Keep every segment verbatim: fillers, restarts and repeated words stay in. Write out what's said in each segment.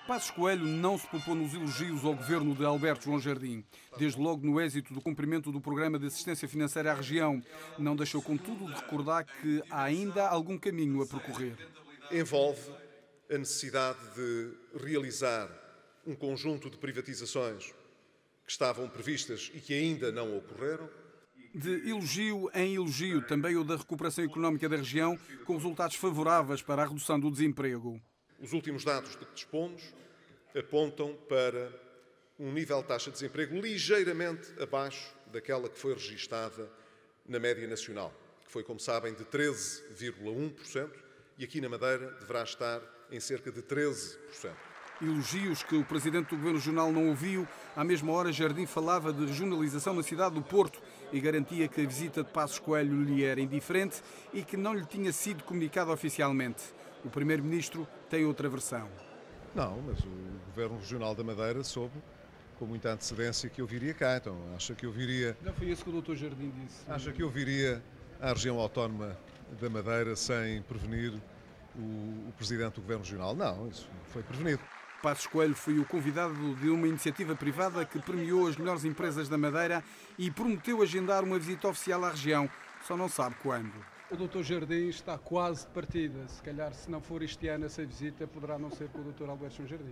Passos Coelho não se poupou nos elogios ao governo de Alberto João Jardim. Desde logo no êxito do cumprimento do programa de assistência financeira à região. Não deixou, contudo, de recordar que há ainda algum caminho a percorrer. Envolve a necessidade de realizar um conjunto de privatizações que estavam previstas e que ainda não ocorreram. De elogio em elogio, também o da recuperação económica da região, com resultados favoráveis para a redução do desemprego. Os últimos dados de que dispomos apontam para um nível de taxa de desemprego ligeiramente abaixo daquela que foi registada na média nacional, que foi, como sabem, de treze vírgula um por cento e aqui na Madeira deverá estar em cerca de treze por cento. Elogios que o Presidente do Governo Regional não ouviu. À mesma hora, Jardim falava de regionalização na cidade do Porto e garantia que a visita de Passos Coelho lhe era indiferente e que não lhe tinha sido comunicada oficialmente. O Primeiro-Ministro tem outra versão. Não, mas o Governo Regional da Madeira soube com muita antecedência que eu viria cá. Então, acha que eu viria... Não foi isso que o doutor Jardim disse. Acha que eu viria à região autónoma da Madeira sem prevenir o, o Presidente do Governo Regional? Não, isso foi prevenido. Passos Coelho foi o convidado de uma iniciativa privada que premiou as melhores empresas da Madeira e prometeu agendar uma visita oficial à região, só não sabe quando. O doutor Jardim está quase de partida. Se calhar, se não for este ano essa visita, poderá não ser com o doutor Alberto João Jardim.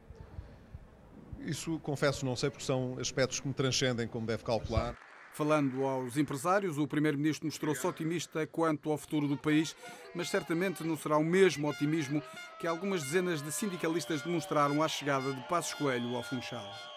Isso, confesso, não sei, porque são aspectos que me transcendem, como deve calcular. Falando aos empresários, o Primeiro-Ministro mostrou-se otimista quanto ao futuro do país, mas certamente não será o mesmo otimismo que algumas dezenas de sindicalistas demonstraram à chegada de Passos Coelho ao Funchal.